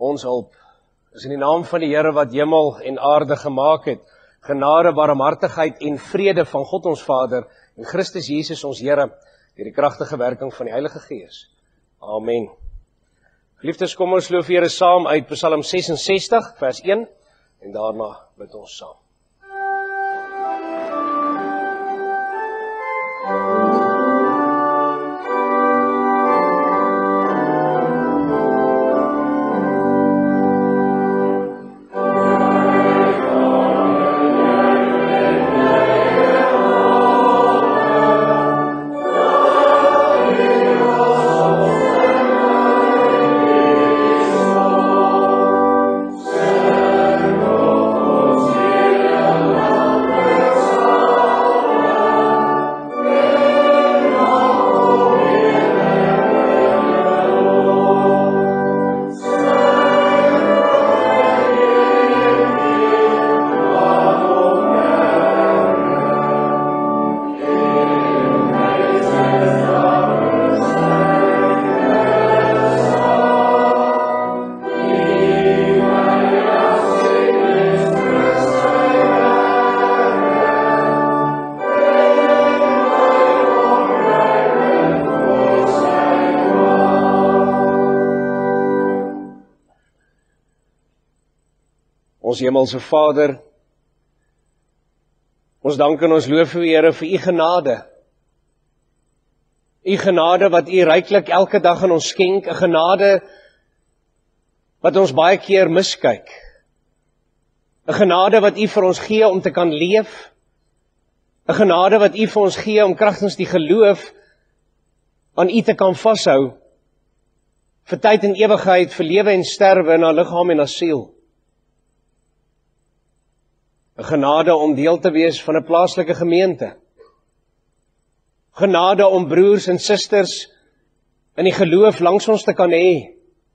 ons hulp. Dis in die naam van die Here wat hemel en aarde gemaak het. Genade, barmhartigheid en vrede van God ons Vader en Christus Jesus ons Here, deur die kragtige werking van die Heilige Gees. Amen. Geliefdes, kom ons loof Here saam uit Psalm 66 vers 1 en daarna bid ons saam. Ons hemelse Vader, ons dank en ons loof U, Here, vir U genade. U genade wat U ryklik elke dag aan ons skenk, 'n genade wat ons baie keer miskyk. 'n genade wat U vir ons gee om te kan leef. 'n genade wat U vir ons gee om kragtens die geloof aan U te kan vashou, vir tyd en ewigheid, vir lewe en sterwe in haar liggaam en haar siel. 'n genade om deel te wees van 'n plaaslike gemeente. Genade om broers en susters in die geloof langs ons te kan hê.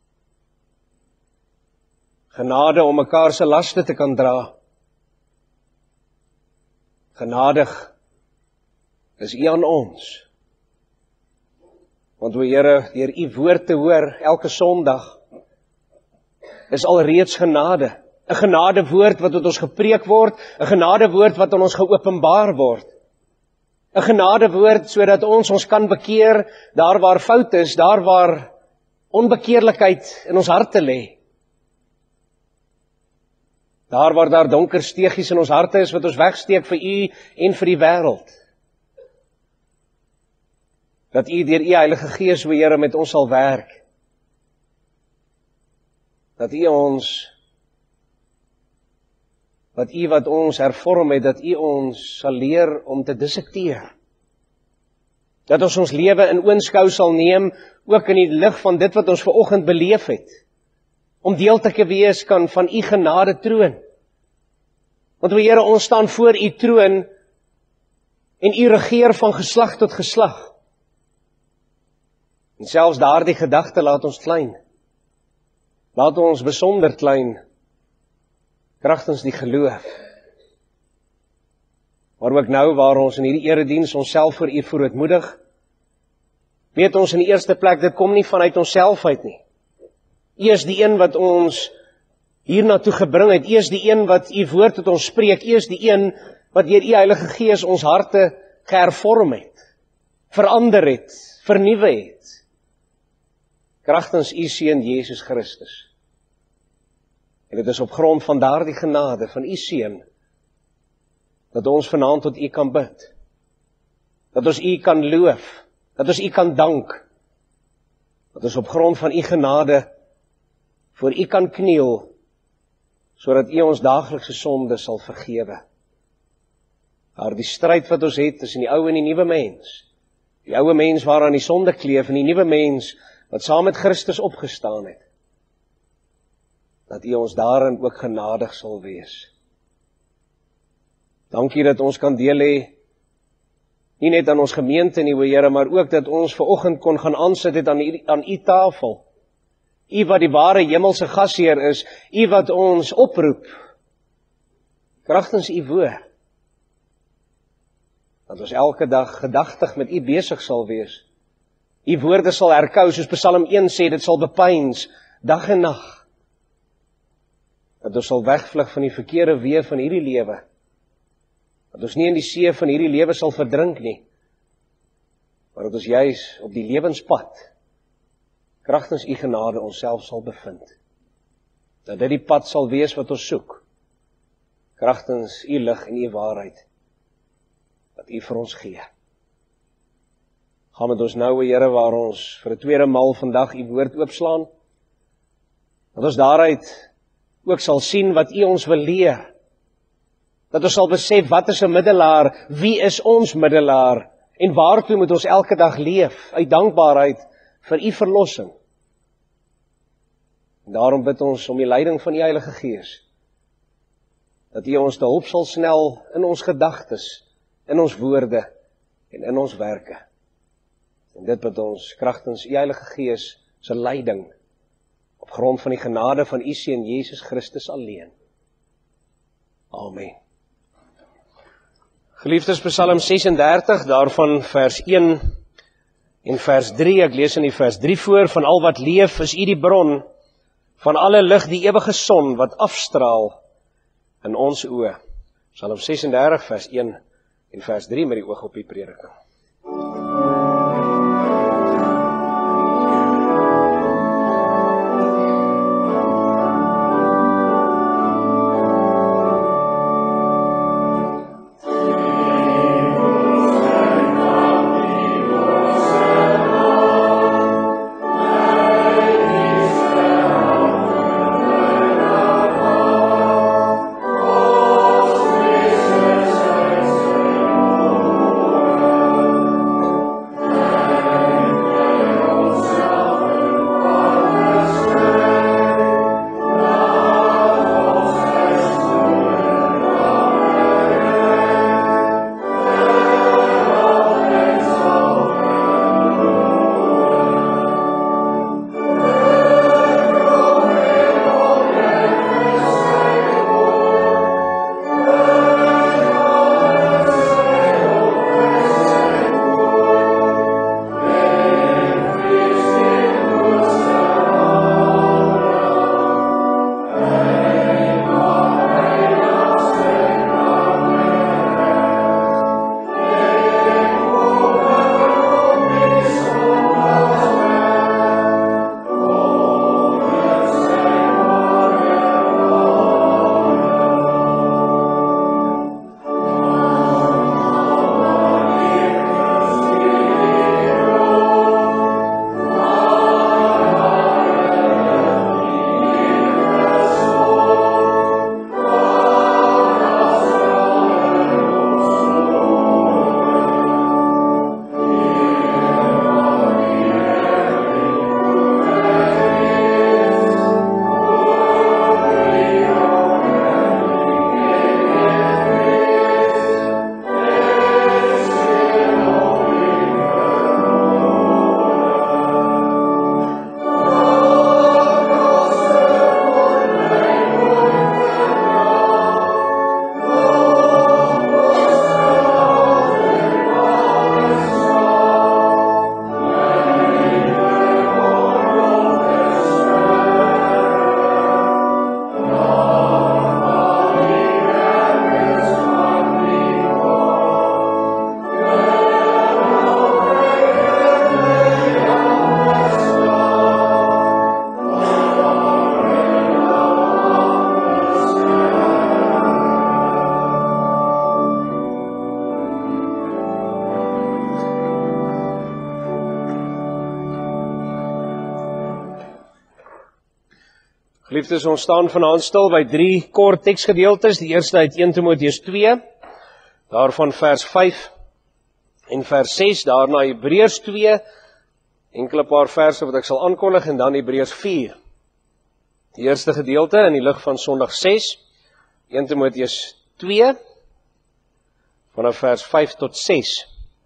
Genade om mekaar se laste te kan dra. Genadig is U aan ons. Want o Here, deur U woord te hoor elke Sondag is alreeds genade. 'n genadewoord wat tot ons gepreek word, 'n genadewoord wat aan ons geopenbaar word. 'n genadewoord sodat ons kan bekeer daar waar fout is, daar waar onbekeerlikheid in ons harte lê. Daar waar daar donker steegies in ons harte is wat ons wegsteek vir U en vir die wêreld. Dat U deur U Heilige Gees, o Here, met ons sal werk. Dat U wat ons hervorm het, dat U ons sal leer om te dissekteer. Dat ons lewe in oënskou sal neem, ook in die lig van dit wat ons vanoggend beleef het. Om deel te wees kan van U genade troon. Want o Here, ons staan voor U troon en U regeer van geslag tot geslag. En selfs daardie gedagte laat ons klein. Laat ons besonder klein. Kragtens die geloof. Maar ook nou waar ons in hierdie erediens onsself voor U verootmoedig, weet ons in die eerste plek, dit kom nie vanuit onsself uit nie. U is die een wat ons hiernatoe gebring het. U is die een wat U woord tot ons spreek. U is die een wat deur U Heilige Gees ons harte gehervorm het, verander het, vernuwe het. Kragtens U Seun Jesus Christus. En dit is op grond van daardie genade van U Seun, dat ons vanaand tot U kan bid. Dat ons U kan loof. Dat ons U kan dank. Dat ons op grond van U genade voor U kan kniel, sodat U ons daaglikse sonde sal vergewe. Daardie stryd wat ons het tussen die ou en die nuwe mens. Die ouwe mens waaraan die sonde kleef en die nuwe mens wat saam met Christus opgestaan het. Dat U ons daarin ook genadig sal wees. Dankie dat ons kan deel hê, nie net aan ons gemeente nie, o Here, maar ook dat ons vanoggend kon gaan aansit het aan U tafel. U wat die ware hemelse gasheer is, U wat ons oproep, kragtens U woord. Dat ons elke dag gedagtig met U besig sal wees. U woorde sal herkou, soos Psalm 1 sê, dit sal bepeins, dag en nag. Dat ons sal wegvlug van die verkeerde weë van hierdie lewe. Dat ons nie in die see van hierdie lewe sal verdrink nie. Maar dat ons juis op die lewenspad, kragtens u genade onsself sal bevind. Dat dit die pad sal wees wat ons soek. Kragtens u lig en u waarheid, wat u vir ons gee. Gaan met ons nou, Here, waar ons vir 'n tweede maal vandag u woord oopslaan. Dat ons daaruit ook sal sien wat u ons wil leer. Dat ons sal besef, wat is 'n middelaar, wie is ons middelaar, en waartoe moet ons elke dag leef, uit dankbaarheid vir u verlossing. En daarom bid ons om die leiding van die Heilige Gees, dat u ons te hulp sal snel in ons gedagtes, in ons woorde en in ons werke. En dit bid ons kragtens u Heilige Gees se leiding, op grond van die genade van u Seun Jesus Christus alleen. Amen. Geliefdes, Psalm 36, daarvan vers 1 en vers 3, ek lees in die vers 3 voor, van al wat leef is u die bron, van alle lig die ewige son wat afstraal in ons oë. Psalm 36 vers 1 en vers 3 met die oog op die prediking. Geliefdes, ons staan vanaand stil by 3 kort teksgedeeltes. Die eerste uit 1 Timoteus 2, daarvan vers 5 en vers 6, daarna Hebreërs 2, enkele paar verse wat ek sal aankondig, en dan Hebreërs 4. Die eerste gedeelte in die lig van Sondag 6, 1 Timoteus 2, vanaf vers 5 tot 6.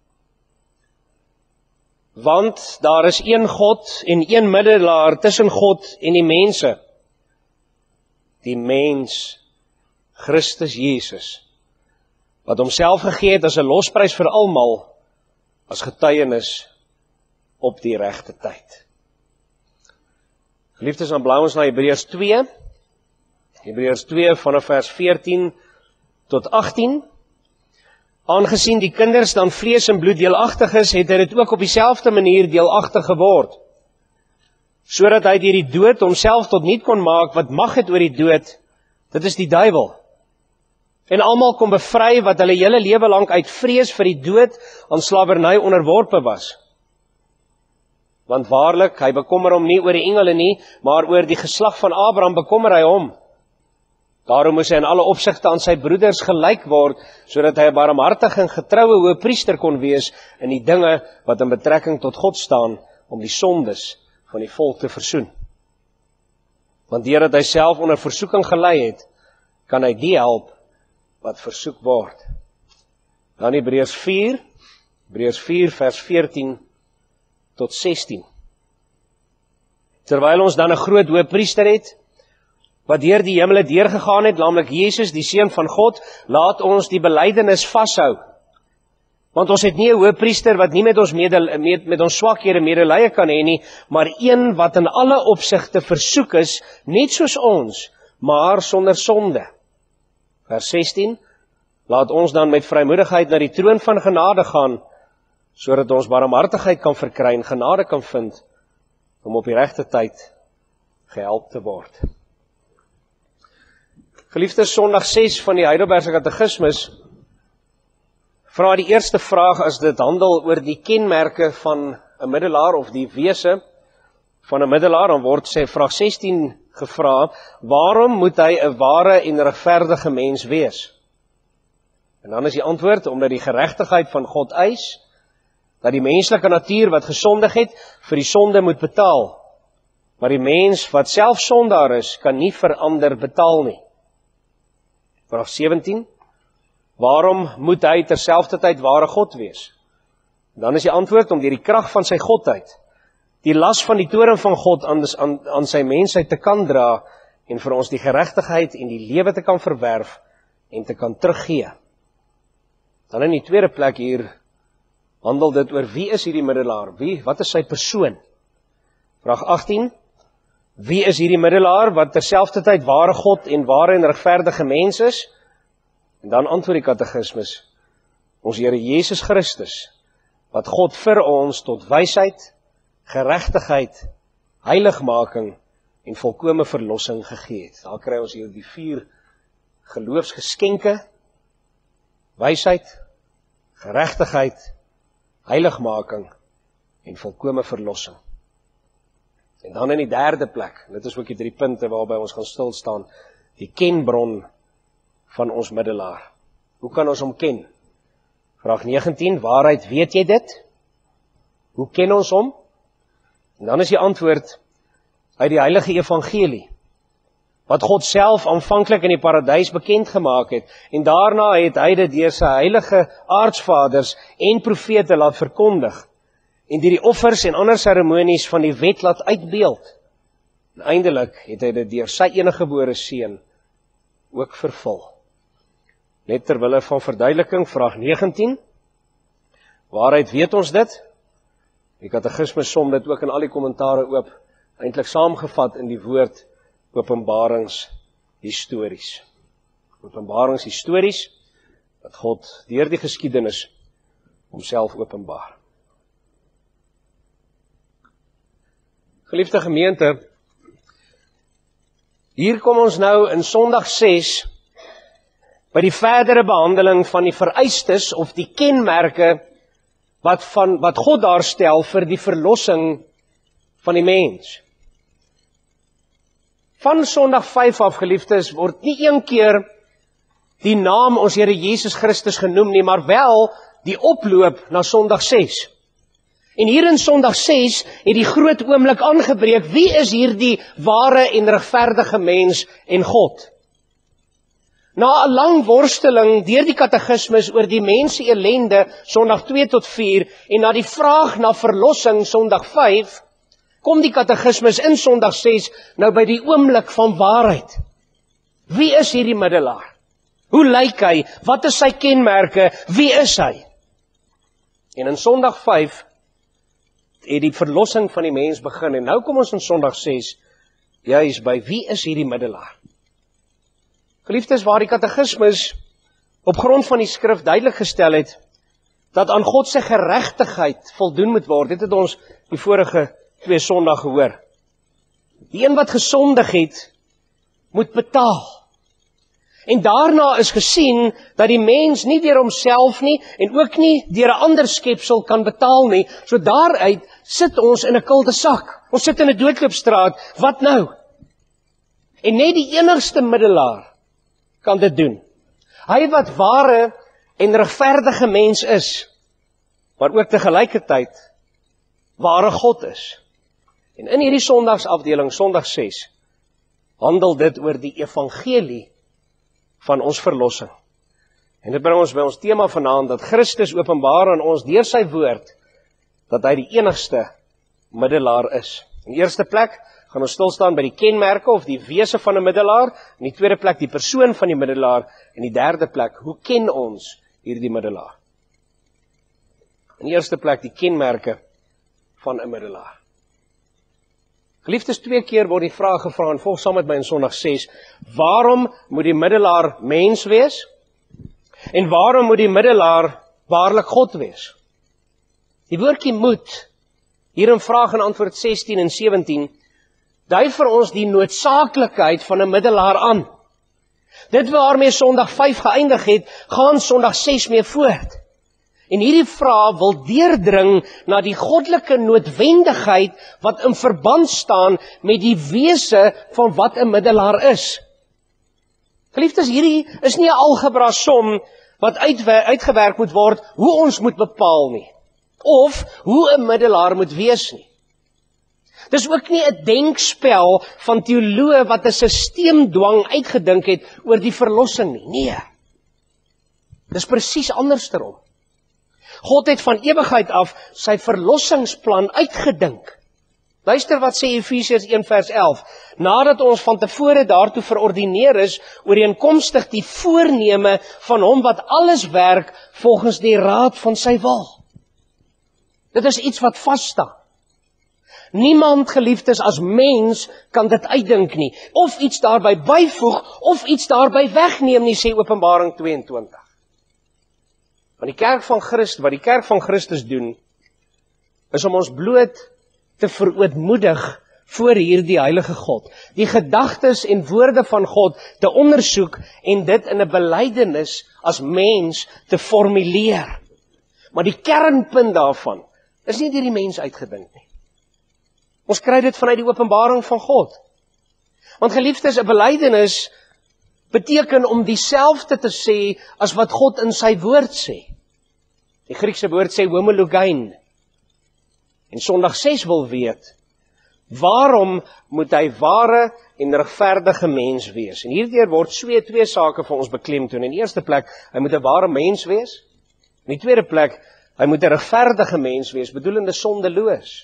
Want daar is een God en een middelaar tussen God en die mense, die mens, Christus Jesus, wat homself gegee het as 'n losprys vir almal, as getuienis op die regte tyd. Geliefdes, dan blaai ons na Hebreërs 2, Hebreërs 2 vanaf vers 14 tot 18. Aangesien die kinders dan vlees en bloed deelagtig is, het hy dit ook op dieselfde manier deelagtig geword. Sodat hy deur die dood homself tot niet kon maak wat mag het oor die dood, dit is die duiwel. En almal kon bevry wat hulle hele lewe lank uit vrees vir die dood aan slawerny onderworpe was. Want waarlik, hy bekommer hom nie oor die engele nie, maar oor die geslag van Abraham bekommer hy hom. Daarom moes hy in alle opsigte aan sy broeders gelyk word, sodat hy 'n barmhartige en getroue hoëpriester kon wees in die dinge wat in betrekking tot God staan, om die sondes van die volk te versoen. Want deurdat hy self onder versoeking gelei het, kan hy die help wat versoek word. Dan Hebreërs 4 vers 14 tot 16. Terwyl ons dan 'n groot hoëpriester het, wat deur die hemele deurgegaan het, naamlik Jesus, die Seun van God, laat ons die belydenis vashou. Want ons het nie 'n hoëpriester wat nie met ons swakhede medelee kan hê nie, maar een wat in alle opsigte versoek is, net soos ons, maar sonder sonde. Vers 16, laat ons dan met vrymoedigheid na die troon van genade gaan, sodat ons barmhartigheid kan verkry en genade kan vind, om op die regte tyd gehelp te word. Geliefdes, Sondag 6 van die Heidelbergse Katekismus vra die eerste vraag as dit handel oor die kenmerke van 'n middelaar of die wese van 'n middelaar, dan word vraag 16 gevra, waarom moet hy 'n ware en regverdige mens wees? En dan is die antwoord, omdat die geregtigheid van God eis, dat die menslike natuur wat gesondig het, vir die sonde moet betaal. Maar die mens wat self sondaar is, kan nie vir ander betaal nie. Vraag 17, waarom moet hy terselfdertyd ware God wees? Dan is die antwoord, om deur die krag van sy godheid, die las van die toorn van God aan sy mensheid te kan dra, en vir ons die geregtigheid en die lewe te kan verwerf, en te kan teruggee. Dan in die tweede plek hier, handel dit oor wie is hierdie middelaar? Wat is sy persoon? Vraag 18, wie is hierdie middelaar wat terselfdertyd ware God en ware en regverdige mens is? En dan antwoord die katekismus, ons Here Jesus Christus, wat God vir ons tot wysheid, geregtigheid, heiligmaking en volkome verlossing gegee het. Daar kry ons hier die 4 geloofsgeskenke, wysheid, geregtigheid, heiligmaking en volkome verlossing. En dan in die derde plek, dit is ook die 3 punte waarby ons gaan stil staan, die kenbron van ons middelaar. Hoe kan ons hom ken? Vraag 19, waaruit weet jy dit? Hoe ken ons hom? En dan is die antwoord uit die heilige evangelie, wat God self aanvanklik in die paradys bekend gemaak het, en daarna het hy dit deur sy heilige aartsvaders en profete laat verkondig, en deur die offers en ander seremonies van die wet laat uitbeeld. En eindelik het hy dit deur sy eniggebore seun ook vervul. Net terwille van verduideliking, vraag 19, waaruit weet ons dit? Die katekismus som dit ook in al die kommentare oop, eintlik saamgevat in die woord openbaringshistories. Openbaringshistories, dat God deur die geskiedenis homself openbaar. Geliefde gemeente, hier kom ons nou in Sondag 6 by die verdere behandeling van die vereistes of die kenmerke wat God daarstel vir die verlossing van die mens. Van Sondag 5 af, geliefdes, word nie een keer die naam ons Here Jesus Christus genoem nie, maar wel die oploop na Sondag 6. En hier in Sondag 6 het die groot oomblik aangebreek, wie is hier die ware en regverdige mens en God? Na 'n lang worsteling deur die katekismus oor die mens se ellende, Sondag 2 tot 4, en na die vraag na verlossing, Sondag 5, kom die katekismus in Sondag 6 nou by die oomblik van waarheid. Wie is hierdie middelaar? Hoe lyk hy? Wat is sy kenmerke? Wie is hy? En in Sondag 5 het die verlossing van die mens begin, en nou kom ons in Sondag 6, juis by wie is hierdie middelaar? Geliefdes, waar die katekismus op grond van die skrif duidelik gestel het, dat aan God se geregtigheid voldoen moet word, dit het ons die vorige 2 Sondae gehoor. Die een wat gesondig het, moet betaal. En daarna is gesien, dat die mens nie deur homself nie, en ook nie deur 'n ander skepsel kan betaal nie, so daaruit sit ons in 'n kuldesak. Ons sit in 'n doodloopstraat, wat nou? En net die enigste middelaar kan dit doen. Hy wat ware en regverdige mens is, maar ook tegelijkertyd ware God is. En in hierdie Sondagsafdeling, Sondag 6, handel dit oor die evangelie van ons verlossing. En dit bring ons by ons tema vanaand, dat Christus openbaar aan ons deur sy woord, dat hy die enigste middelaar is. In die eerste plek gaan ons stilstaan by die kenmerke of die wese van 'n middelaar, in die tweede plek die persoon van die middelaar, en die derde plek, hoe ken ons hierdie middelaar? In die eerste plek die kenmerke van 'n middelaar. Geliefdes, 2 keer word die vraag gevra, en volg saam met my in Sondag 6, waarom moet die middelaar mens wees? En waarom moet die middelaar waarlik God wees? Die woordjie moet, hier in vraag en antwoord 16 en 17, dui vir ons die noodsaaklikheid van 'n middelaar aan. Dit waarmee Sondag 5 geëindig het, gaan Sondag 6 mee voort. En hierdie vraag wil deurdring na die goddelike noodwendigheid wat in verband staan met die wese van wat 'n middelaar is. Geliefdes, hierdie is nie 'n algebra som wat uitgewerk moet word hoe ons moet bepaal nie, of hoe 'n middelaar moet wees nie. Dis ook nie 'n denkspel van teoloë wat 'n sisteemdwang uitgedink het oor die verlossing nie. Nee. Dis presies andersom. God het van ewigheid af sy verlossingsplan uitgedink. Luister wat sê Efesiërs 1 vers 11. Nadat ons van tevore daartoe verordineer is, ooreenkomstig die voorneme van hom wat alles werk volgens die raad van sy wil. Dit is iets wat vasstaan. Niemand, geliefdes, as mens kan dit uitdink nie, of iets daarby byvoeg, of iets daarby wegneem nie, sê Openbaring 22. Wat die kerk van Christus doen, is om ons bloot te verootmoedig voor hierdie heilige God, die gedagtes en woorde van God te ondersoek en dit in 'n belydenis as mens te formuleer. Maar die kernpunt daarvan is nie deur die mens uitgedink nie. Ons kry dit vanuit die openbaring van God. Want geliefdes, 'n belydenis beteken om dieselfde te sê as wat God in sy woord sê. Die Griekse woord sê homologein. En Sondag 6 wil weet, waarom moet hy ware en regverdige mens wees? En hierdeur word twee sake vir ons beklemtoon. In die eerste plek, hy moet 'n ware mens wees. In die tweede plek, hy moet 'n regverdige mens wees, bedoelende sondeloos.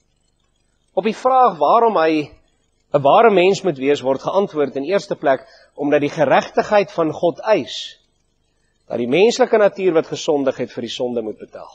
Op die vraag waarom hy 'n ware mens moet wees, word geantwoord in eerste plek, omdat die geregtigheid van God eis, dat die menslike natuur wat gesondig het vir die sonde moet betaal.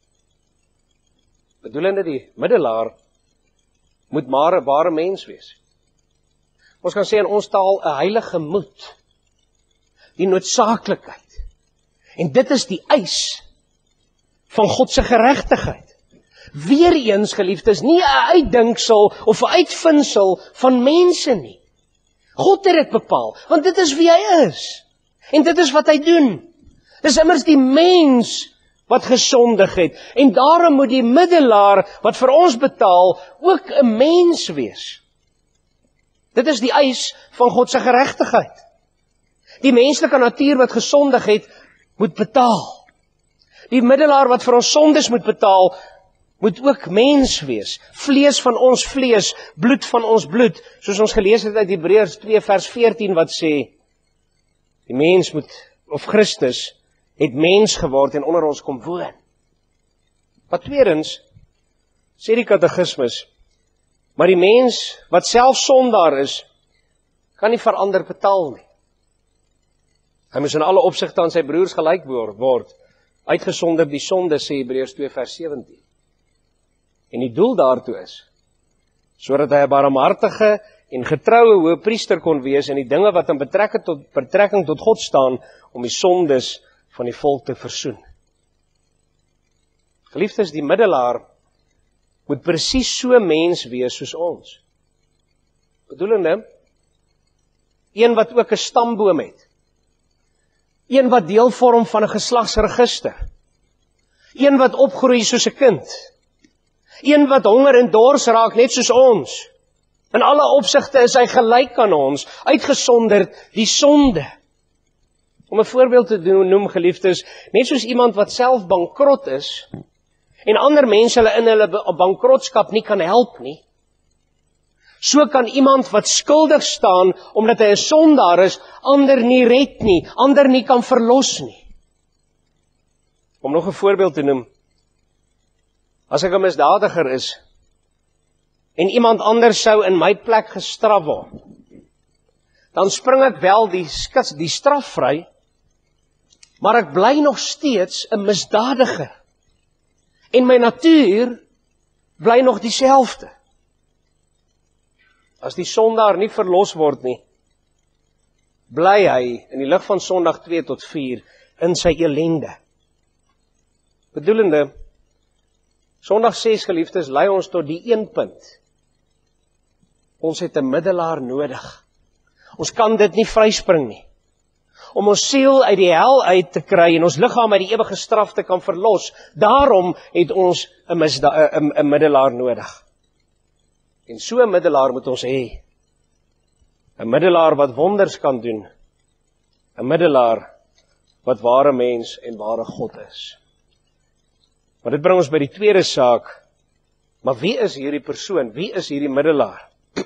Bedoelende die middelaar moet maar 'n ware mens wees. Ons kan sê in ons taal 'n heilige moed, die noodsaaklikheid. En dit is die eis van God se geregtigheid. Weereens, geliefdes, nie 'n uitdinksel of 'n uitvinding van mense nie. God het dit bepaal, want dit is wie hy is. En dit is wat hy doen. Dis immers die mens wat gesondig het. En daarom moet die middelaar wat vir ons betaal ook 'n mens wees. Dit is die eis van God se geregtigheid. Die menslike natuur wat gesondig het, moet betaal. Die middelaar wat vir ons sondes moet betaal, moet ook mens wees. Vlees van ons vlees, bloed van ons bloed. Soos ons gelees het uit Hebreërs 2 vers 14 wat sê, die mens moet, of Christus, het mens geword en onder ons kom woon. Maar tweedens, sê die katekismus, maar die mens wat self sondaar is, kan nie verander betaal nie. Hy moet in alle opsigte aan sy broers gelyk word, uitgesonderd die sonde, sê Hebreërs 2 vers 17. En die doel daartoe is, sodat hy 'n barmhartige en getroue hoëpriester kon wees in die dinge wat in betrekking tot God staan, om die sondes van die volk te versoen. Geliefdes, die middelaar moet presies so mens wees soos ons. Bedoelende, een wat ook 'n stamboom het, een wat deel vorm van 'n geslagsregister, een wat opgroei soos 'n kind, een wat honger en dors raak net soos ons. In alle opsigte is hy gelyk aan ons, uitgesonderd die sonde. Om 'n voorbeeld te noem, geliefdes, net soos iemand wat self bankrot is, en ander mense hulle in hulle bankrotskap nie kan help nie, so kan iemand wat skuldig staan, omdat hy 'n sondaar is, ander nie red nie, ander nie kan verlos nie. Om nog 'n voorbeeld te noem, as ek 'n misdadiger is, en iemand anders sou in my plek gestraf word, dan spring ek wel die straf vry, maar ek bly nog steeds 'n misdadiger. En my natuur bly nog dieselfde. As die sondaar nie verlos word nie, bly hy in die lig van Sondag 2 tot 4 in sy elende. Bedoelende, Sondag 6, geliefdes, lei ons tot die een punt. Ons het 'n middelaar nodig. Ons kan dit nie vryspring nie. Om ons siel uit die hel uit te kry en ons liggaam uit die ewige straf te kan verlos, daarom het ons 'n middelaar nodig. En so 'n middelaar moet ons hê. 'n middelaar wat wonders kan doen. 'n middelaar wat ware mens en ware God is. Maar dit bring ons by die tweede saak. Maar wie is hierdie persoon? Wie is hierdie middelaar?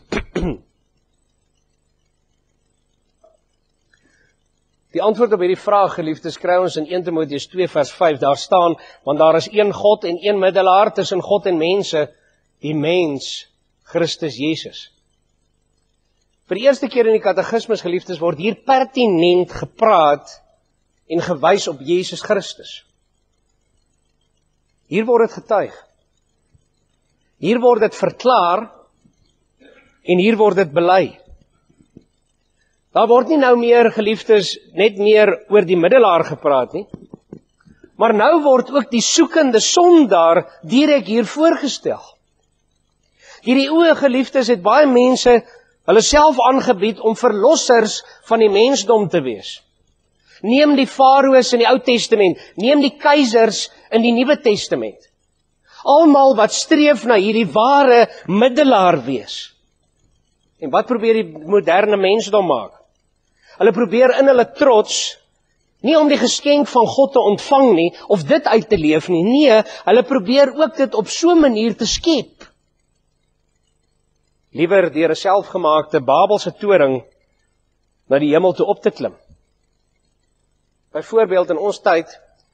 Die antwoord op hierdie vraag, geliefdes, kry ons in 1 Timoteus 2 vers 5. Daar staan, want daar is een God en een middelaar tussen God en mense, die mens, Christus Jesus. Vir die eerste keer in die katekismes, geliefdes, word hier pertinent gepraat en gewys op Jesus Christus. Hier word dit getuig. Hier word dit verklaar en hier word dit bely. Daar word nie nou meer, geliefdes, net meer oor die middelaar gepraat nie, maar nou word ook die soekende sondaar direk hier voorgestel. Hierdie oë, geliefdes, het baie mense hulle self aangebied om verlossers van die mensdom te wees. Neem die farao's in die Ou Testament, neem die keisers in die Nuwe Testament. Almal wat streef na hierdie ware middelaar wees. En wat probeer die moderne mensdom maak? Hulle probeer in hulle trots, nie om die geskenk van God te ontvang nie, of dit uit te leef nie, nee, hulle probeer ook dit op so 'n manier te skep. Liewer deur 'n selfgemaakte Babelse toring na die hemel toe op te klim. Byvoorbeeld in ons tyd,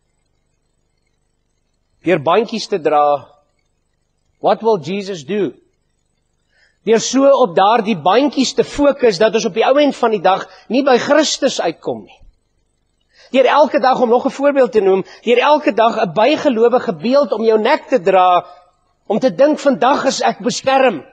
deur bandjies te dra, what will Jesus do? Deur so op daardie bandjies te fokus, dat ons op die ou end van die dag nie by Christus uitkom nie. Deur elke dag, om nog 'n voorbeeld te noem, deur elke dag 'n bygelowige beeld om jou nek te dra, om te dink, vandag is ek beskerm.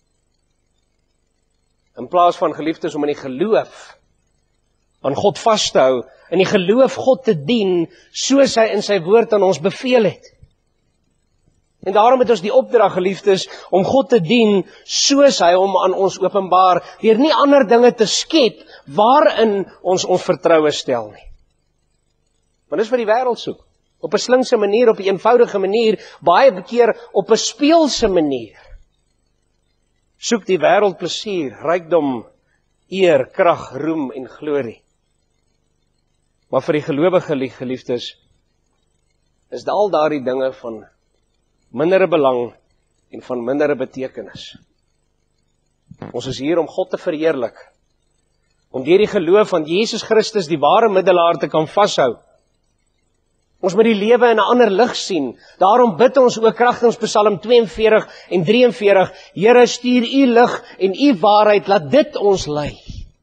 In plaas van, geliefdes, om in die geloof aan God vas te hou, in die geloof God te dien, soos hy in sy woord aan ons beveel het. En daarom het ons die opdrag, geliefdes, om God te dien, soos hy hom aan ons openbaar, deur nie ander dinge te skep, waarin ons vertroue stel nie. Maar dis wat die wêreld soek. Op 'n slinkse manier, op 'n eenvoudige manier, baie keer op 'n speelse manier. Soek die wêreld plesier, rykdom, eer, krag, roem en glorie. Maar vir die gelowige, geliefdes, is al daardie dinge van mindere belang en van mindere betekenis. Ons is hier om God te verheerlik, om deur die geloof van Jesus Christus, die ware middelaar, te kan vashou. Ons moet die lewe in 'n ander lig sien. Daarom bid ons ook kragtens Psalm 42 en 43, Here, stuur u lig en u waarheid, laat dit ons lei.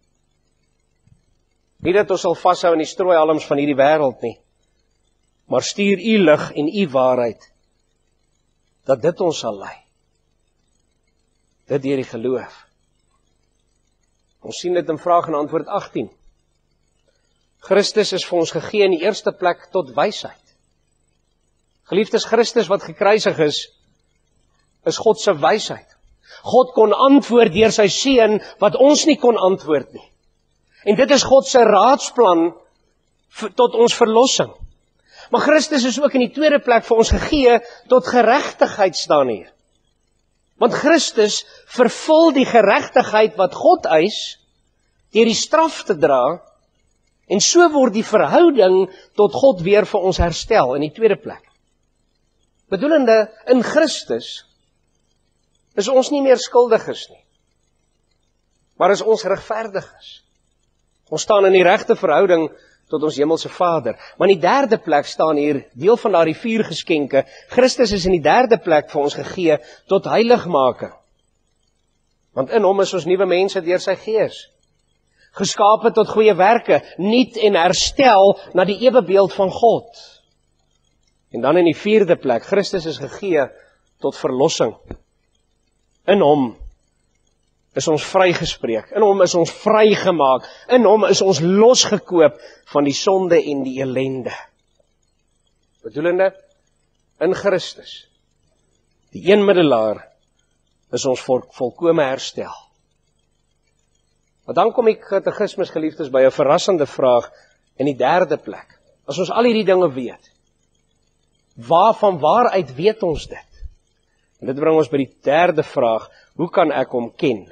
Nie dat ons sal vashou in die strooihalms van hierdie wêreld nie, maar stuur u lig en u waarheid, dat dit ons sal lei. Dit deur die geloof. Ons sien dit in vraag en antwoord 18. Christus is vir ons gegee in die eerste plek tot wysheid. Geliefdes, Christus wat gekruisig is God se wysheid. God kon antwoord deur sy seun wat ons nie kon antwoord nie. En dit is God se raadsplan tot ons verlossing. Maar Christus is ook in die tweede plek vir ons gegee tot geregtigheid staan hier. Want Christus vervul die geregtigheid wat God eis deur die straf te dra en so word die verhouding tot God weer vir ons herstel in die tweede plek. Bedoelende, in Christus is ons nie meer skuldiges nie, maar is ons regverdiges. Ons staan in die regte verhouding tot ons hemelse Vader. Maar in die derde plek staan hier, deel van daardie 4 geskenke, Christus is in die derde plek vir ons gegee tot heiligmaking. Want in hom is ons nuwe mense deur sy Gees. Geskape tot goeie werke, nuut en herstel na die ewebeeld van God. En dan in die 4de plek, Christus is gegee tot verlossing. In hom is ons vrygespreek, in hom is ons vrygemaak, in hom is ons losgekoop van die sonde en die ellende. Bedoelende, in Christus, die een middelaar, is ons volkome herstel. Maar dan kom die katekismes, geliefdes, by 'n verrassende vraag in die derde plek. As ons al hierdie dinge weet, van waaruit weet ons dit? En dit bring ons by die derde vraag, hoe kan ek hom ken?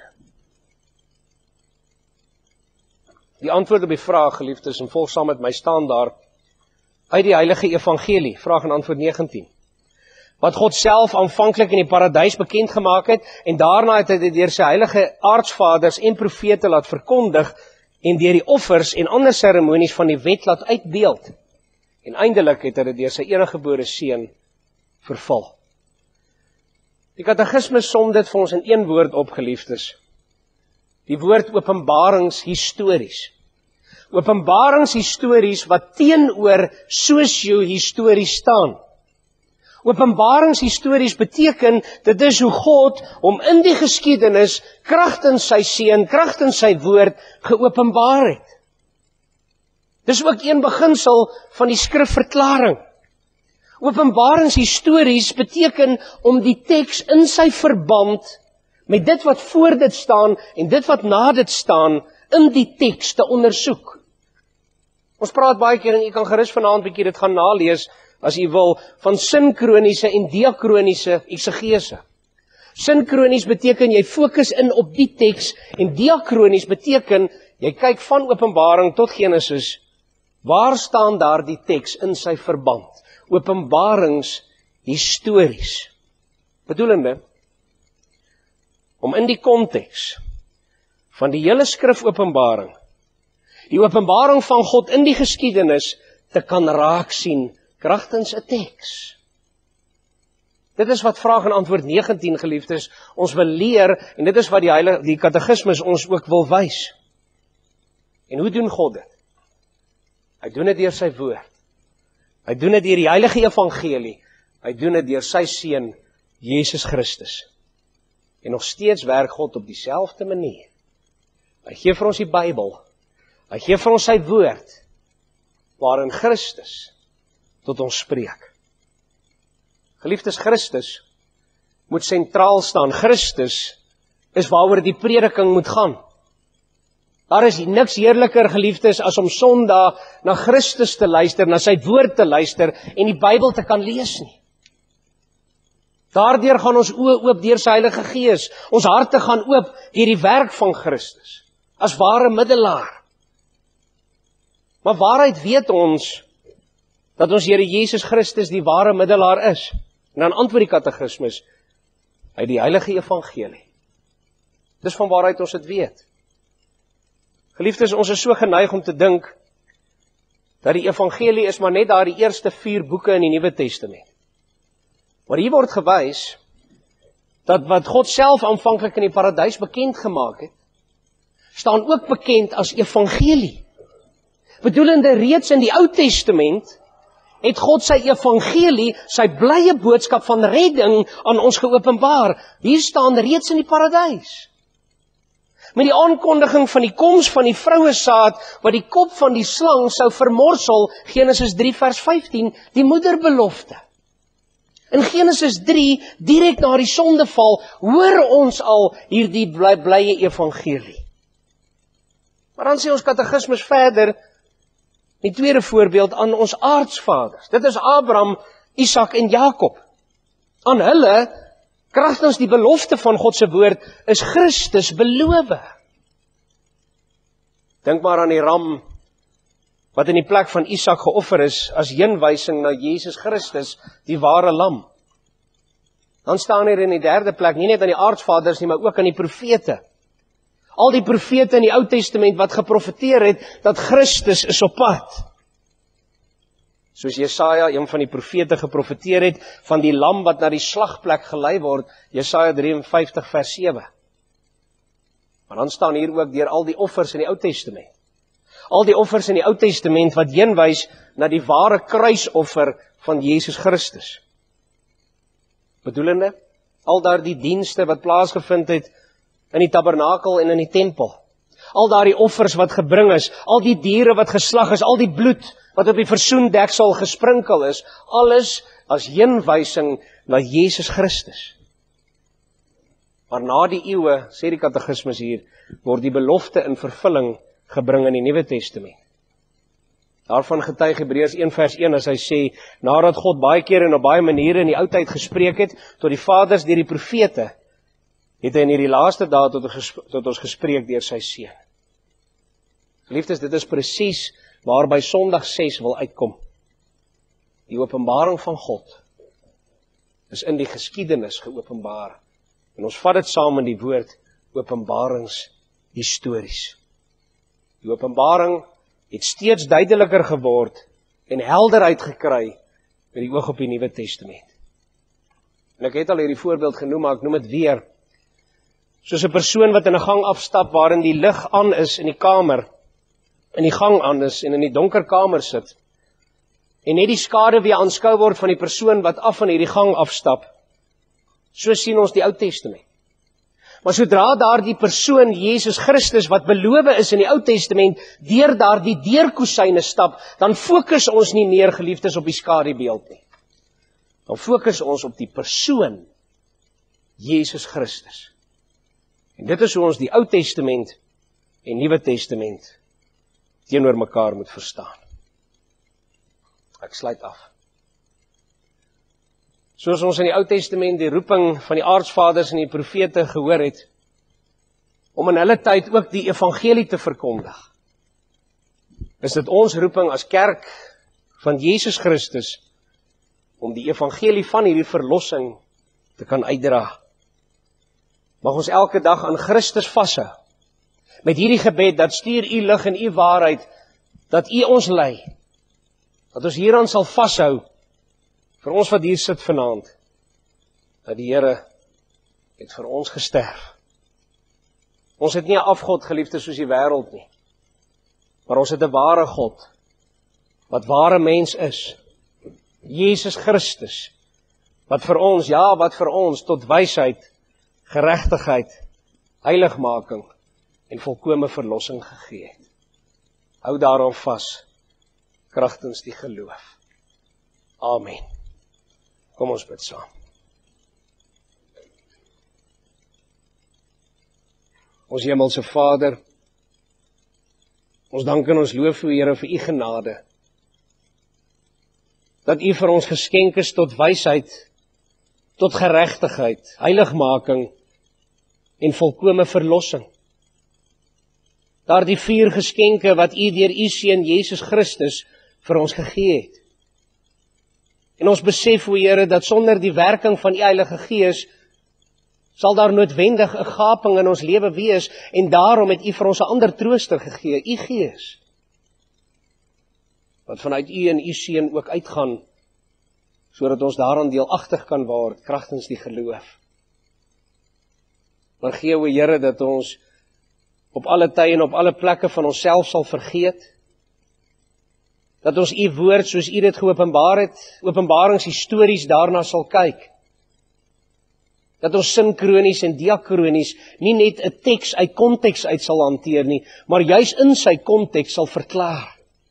Die antwoord op die vraag, geliefdes, en volg saam met my, staan daar uit die Heilige Evangelie, vraag en antwoord 19. Wat God self aanvanklik in die paradys bekend gemaak het, en daarna het hy dit deur sy heilige aartsvaders en profete laat verkondig, en deur die offers en ander seremonies van die wet laat uitbeeld. En eindelik het hy dit deur sy eniggebore seun vervul. Die katekismes som dit vir ons in een woord op, geliefdes. Die woord openbaringshistories. Openbaringshistories wat teenoor sosio-histories staan. Openbaringshistories beteken, dit is hoe God hom in die geskiedenis kragtens sy seun, kragtens sy woord geopenbaar het. Dis ook een beginsel van die skrifverklaring. Openbaringshistories beteken om die teks in sy verband met dit wat voor dit staan en dit wat na dit staan in die teks te ondersoek. Ons praat baie keer, en u kan gerus vanaand 'n bietjie dit gaan nalees, as u wil, van sinkroniese en diakroniese eksegese. Sinkronies beteken jy fokus in op die teks, en diakronies beteken jy kyk van Openbaring tot Genesis, waar staan daar die teks in sy verband? Openbaringshistories. Bedoelende, om in die konteks van die hele skrifopenbaring, die openbaring van God in die geskiedenis te kan raak sien kragtens 'n teks. Dit is wat vraag en antwoord 19, geliefdes, ons wil leer, en dit is wat die katekismes ons ook wil wys. En hoe doen God dit? Hy doen dit deur sy woord. Hy doen dit deur die Heilige Evangelie. Hy doen dit deur sy seun, Jesus Christus. En nog steeds werk God op dieselfde manier. Hy gee vir ons die Bybel. Hy gee vir ons sy woord, waarin Christus tot ons spreek. Geliefdes, Christus moet sentraal staan. Christus is waaroor die prediking moet gaan. Daar is niks heerliker, geliefdes, as om Sondag na Christus te luister, na sy woord te luister en die Bybel te kan lees nie. Daardeur gaan ons oë oop deur sy Heilige Gees. Ons harte gaan oop deur die werk van Christus, as ware middelaar. Maar waaruit weet ons dat ons Here Jesus Christus die ware middelaar is? En dan antwoord die katekismes uit die Heilige Evangelie. Dis van waaruit ons dit weet. Geliefdes, ons is so geneig om te dink dat die Evangelie is maar net daar die eerste 4 boeke in die Nuwe Testament. Maar hier word gewys dat wat God self aanvanklik in die paradys bekend gemaak het, staan ook bekend as evangelie. Bedoelende reeds in die Ou Testament het God sy evangelie, sy blye boodskap van redding aan ons geopenbaar. Hier staan reeds in die paradys. Met die aankondiging van die koms van die vrouesaad, wat die kop van die slang sou vermorsel, Genesis 3 vers 15, die moederbelofte. In Genesis 3, direk na die sondeval, hoor ons al hierdie blye evangelie. Maar dan sê ons katekismus verder, die tweede voorbeeld aan ons aardsvaders. Dit is Abraham, Isak en Jakob. Aan hulle, kragtens die belofte van God se woord, is Christus beloof. Dink maar aan die ram, wat in die plek van Isak geoffer is, as heenwysing na Jesus Christus, die ware lam. Dan staan hier in die derde plek, nie net aan die aardsvaders nie, maar ook aan die profete. Al die profete in die Ou Testament wat geprofeteer het, dat Christus is op pad. Soos Jesaja, een van die profete, geprofeteer het, van die lam wat na die slagplek gelei word, Jesaja 53 vers 7. Maar dan staan hier ook deur al die offers in die Ou Testament. Al die offers in die Ou Testament wat heenwys na die ware kruisoffer van Jesus Christus. Bedoelende, al daardie dienste wat plaasgevind het in die tabernakel en in die tempel. Al daardie offers wat gebring is, al die diere wat geslag is, al die bloed wat op die versoendeksel gesprinkel is, alles as heenwysing na Jesus Christus. Maar na die eeue, sê die katekismus hier, word die belofte in vervulling gebring in die Nuwe Testament. Daarvan getuig Hebreërs 1 vers 1 as hy sê, nadat God baie keer en op baie maniere in die oudheid gespreek het, tot die vaders deur die profete, het hy in hierdie laaste dae tot ons gespreek deur sy seun. Geliefdes, dit is presies waarby Sondag 6 wil uitkom. Die openbaring van God is in die geskiedenis geopenbaar. En ons vat dit saam in die woord openbaringshistories. Die openbaring het steeds duideliker geword en helderheid gekry met die oog op die Nuwe Testament. En ek het al hierdie voorbeeld genoem, maar ek noem dit weer. Soos 'n persoon wat in 'n gang afstap waarin die lig aan is in die kamer, in die gang aan is en in die donker kamer sit, en net die skaduwee aanskou word van die persoon wat af van hierdie gang afstap. So sien ons die Ou Testament. Maar sodra daardie persoon, Jesus Christus, wat beloof is in die Ou Testament, deur daardie deurkosyne stap, dan fokus ons nie meer, geliefdes, op die skadubeeld nie. Dan fokus ons op die persoon, Jesus Christus. En dit is hoe ons die Ou Testament en Nuwe Testament teenoor mekaar moet verstaan. Ek sluit af. Soos ons in die Ou Testament die roeping van die aardsvaders en die profete gehoor het, om in hulle tyd ook die evangelie te verkondig, is dit ons roeping as kerk van Jesus Christus, om die evangelie van hierdie verlossing te kan uitdra. Mag ons elke dag aan Christus vashou, met hierdie gebed, dat stuur u lig en u waarheid, dat u ons lei, dat ons hieraan sal vashou, vir ons wat hier sit vanaand, dat die Here het vir ons gesterf. Ons het nie 'n afgod, geliefde, soos die wêreld nie, maar ons het 'n ware God, wat ware mens is, Jesus Christus, wat vir ons, ja, wat vir ons tot wysheid, geregtigheid, heiligmaking en volkome verlossing gegee het. Hou daaraan vas, kragtens die geloof. Amen. Kom ons bid saam. Ons hemelse Vader, ons dank en ons loof u, Here, vir u genade, dat u vir ons geskenk is tot wysheid, tot geregtigheid, heiligmaking en volkome verlossing. Daardie 4 geskenke wat u deur u seun Jesus Christus vir ons gegee het. En ons besef, o Here, dat sonder die werking van u Heilige Gees sal daar noodwendig 'n gaping in ons lewe wees, en daarom het u vir ons 'n ander trooster gegee, u Gees, wat vanuit u en u seun ook uitgaan, sodat ons daaraan deelagtig kan word, kragtens die geloof. Maar gee, o Here, dat ons op alle tye en op alle plekke van onsself sal vergeet, Dat ons U woord, soos U dit geopenbaar het, openbaringshistories daarna sal kyk. Dat ons sinkronies en diakronies nie net 'n teks uit konteks uit sal hanteer nie, maar juis in sy konteks sal verklaar.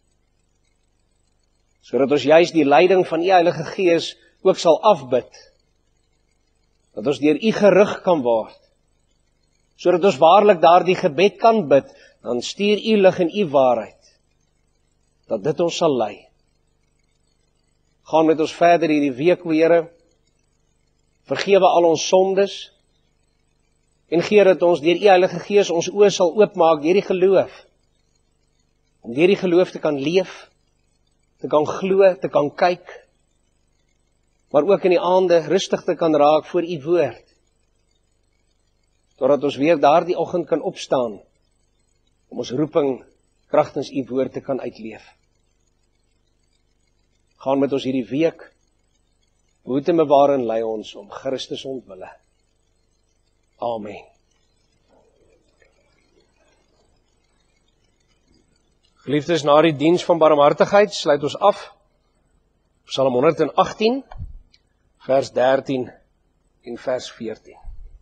Sodat ons juis die leiding van U Heilige Gees ook sal afbid. Dat ons deur U gerig kan word. Sodat ons waarlik daardie gebed kan bid, dan stuur U lig en U waarheid. Dat dit ons sal lei. Gaan met ons verder hierdie week, o Here. Vergewe al ons sondes. En gee dat ons deur U Heilige Gees ons oë sal oopmaak deur die geloof. Om deur die geloof te kan leef, te kan glo, te kan kyk. Maar ook in die aande rustig te kan raak voor U woord. Totdat ons weer daardie oggend kan opstaan, om ons roeping kragtens U woord te kan uitleef. Gaan met ons hierdie week, behoed en bewaar en lei ons om Christus ontwille. Amen. Geliefdes, na die diens van barmhartigheid sluit ons af. Psalm 118, vers 13 en vers 14.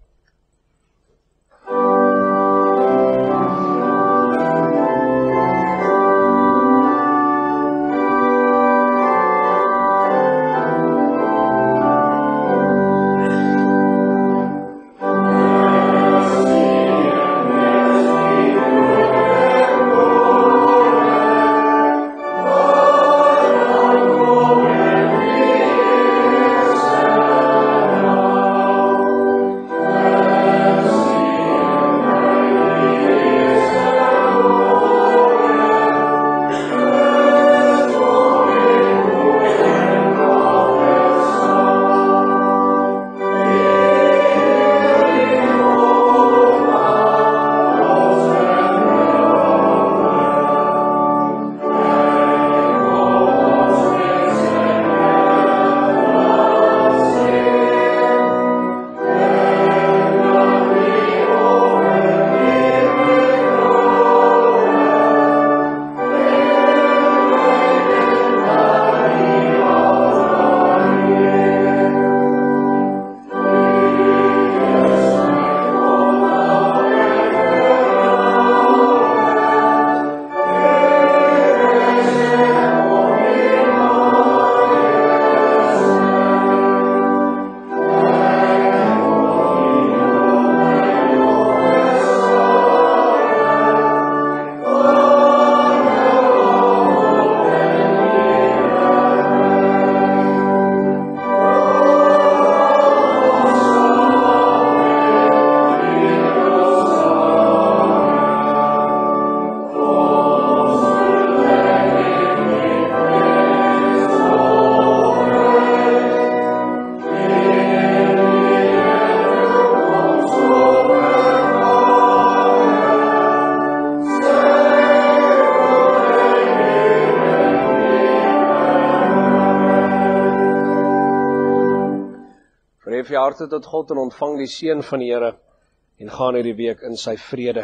Verhef je harte tot God en ontvang die seën van die Here en gaan hierdie week in sy vrede.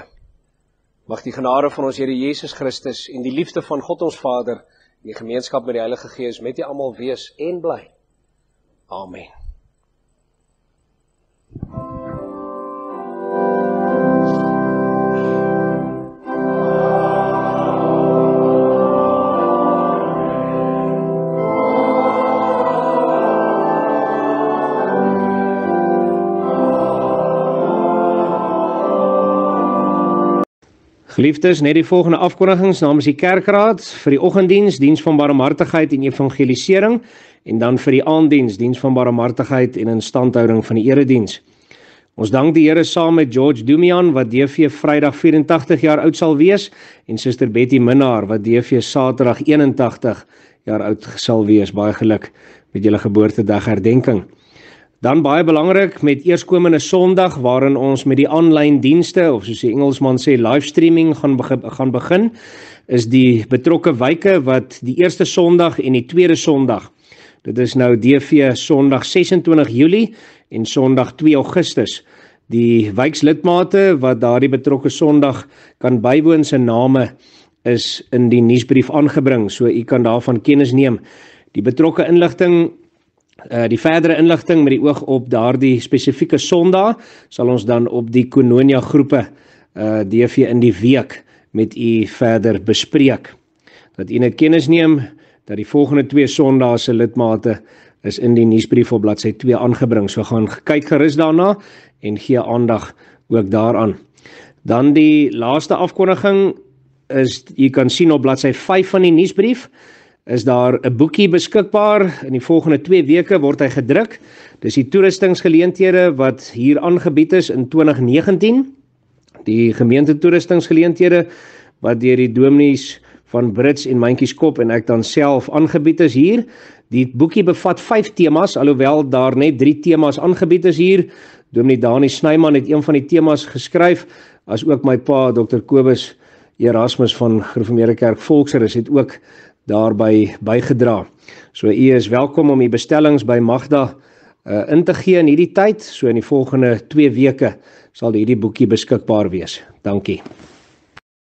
Mag die genade van ons Here Jesus Christus en die liefde van God ons Vader en die gemeenskap met die Heilige Gees met julle almal wees en bly. Amen. Geliefdes, net die volgende afkondigings namens die kerkraad vir die oggenddiens, diens van barmhartigheid en evangelisering en dan vir die aanddiens, diens van barmhartigheid en instandhouding van die erediens. Ons dank die Here saam met George Dumian wat DV Vrydag 84 jaar oud sal wees en Suster Betty Minnaar wat DV Saterdag 81 jaar oud sal wees. Baie geluk met julle geboortedag herdenking. Dan baie belangrik met eerskomende Sondag waarin ons met die aanlyn dienste of soos die Engelsman sê livestreaming gaan begin, is die betrokke wyke wat die eerste Sondag en die tweede Sondag. Dit is nou DV Sondag 26 Julie en Sondag 2 Augustus. Die wykslidmate wat daardie betrokke Sondag kan bywoon se name is in die nuusbrief aangebring, so u kan daarvan kennis neem. Die betrokke inligting, die verdere inligting met die oog op daardie spesifieke Sondag, sal ons dan op die Koinonia groepe DV in die week met u verder bespreek. Dat u net kennis neem dat die volgende 2 Sondae se lidmate is in die nuusbrief op bladsy 2 aangebring. So gaan kyk gerus daarna en gee aandag ook daaraan. Dan die laaste afkondiging is, jy kan sien op bladsy 5 van die nuusbrief, is daar 'n boekie beskikbaar. In die volgende 2 weke word hy gedruk. Dis die toerustingsgeleenthede wat hier aangebied is in 2019. Die gemeentetoerustingsgeleenthede wat deur die dominees van Brits en Myntjieskop en ek dan self aangebied is hier. Die boekie bevat 5 temas, alhoewel daar net 3 temas aangebied is hier. Dominee Dani Snyman het een van die temas geskryf, as ook my pa, Dr. Kobus Erasmus van Gereformeerde Kerk Volksrus het ook daarby bygedra. So u is welkom om die bestellings by Magda in te gee in hierdie tyd. So in die volgende 2 weke sal hierdie boekie beskikbaar wees. Dankie.